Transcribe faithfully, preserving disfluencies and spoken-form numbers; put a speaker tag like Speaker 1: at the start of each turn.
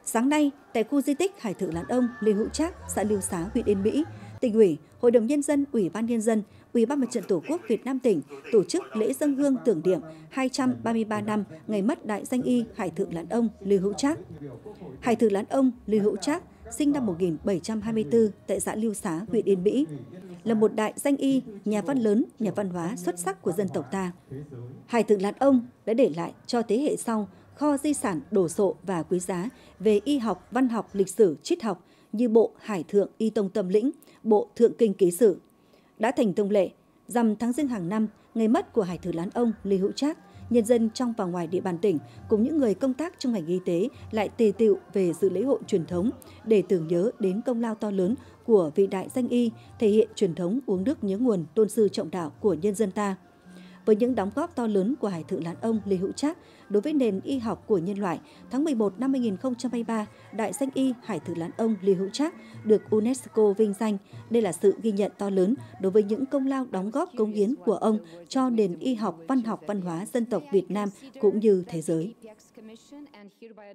Speaker 1: Sáng nay, tại khu di tích Hải Thượng Lãn Ông, Lê Hữu Trác, xã Lưu Xá, huyện Yên Mỹ, Tỉnh ủy, Hội đồng Nhân dân, Ủy ban Nhân dân, Ủy ban Mặt trận Tổ quốc Việt Nam tỉnh tổ chức lễ dâng hương tưởng niệm hai trăm ba mươi ba năm ngày mất đại danh y Hải Thượng Lãn Ông Lê Hữu Trác. Hải Thượng Lãn Ông Lê Hữu Trác sinh năm một nghìn bảy trăm hai mươi tư tại xã Lưu Xá, huyện Yên Mỹ, là một đại danh y, nhà văn lớn, nhà văn hóa xuất sắc của dân tộc ta. Hải Thượng Lãn Ông đã để lại cho thế hệ sau kho di sản đồ sộ và quý giá về y học, văn học, lịch sử, triết học như bộ Hải Thượng Y Tông Tâm Lĩnh, bộ Thượng Kinh Ký Sử. Đã thành thông lệ, rằm tháng Giêng hàng năm, ngày mất của Hải Thượng Lãn Ông Lê Hữu Trác, nhân dân trong và ngoài địa bàn tỉnh cùng những người công tác trong ngành y tế lại tề tựu về dự lễ hội truyền thống để tưởng nhớ đến công lao to lớn của vị đại danh y, thể hiện truyền thống uống nước nhớ nguồn, tôn sư trọng đạo của nhân dân ta. Với những đóng góp to lớn của Hải Thượng Lãn Ông Lê Hữu Trác đối với nền y học của nhân loại, tháng mười một năm hai nghìn không trăm hai mươi ba, đại danh y Hải Thượng Lãn Ông Lê Hữu Trác được UNESCO vinh danh. Đây là sự ghi nhận to lớn đối với những công lao đóng góp cống hiến của ông cho nền y học, văn học, văn hóa dân tộc Việt Nam cũng như thế giới.